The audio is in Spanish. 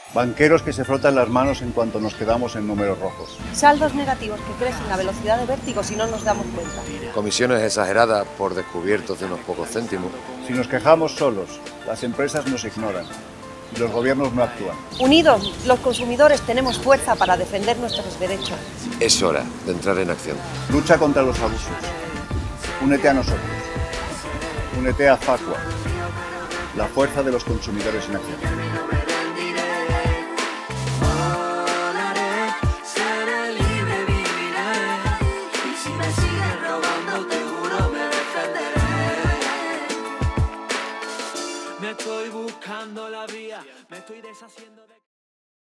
Banqueros que se frotan las manos en cuanto nos quedamos en números rojos. Saldos negativos que crecen a velocidad de vértigo si no nos damos cuenta. Comisiones exageradas por descubiertos de unos pocos céntimos. Si nos quejamos solos, las empresas nos ignoran y los gobiernos no actúan. Unidos, los consumidores tenemos fuerza para defender nuestros derechos. Es hora de entrar en acción. Lucha contra los abusos. Únete a nosotros. Únete a Facua, la fuerza de los consumidores en acción.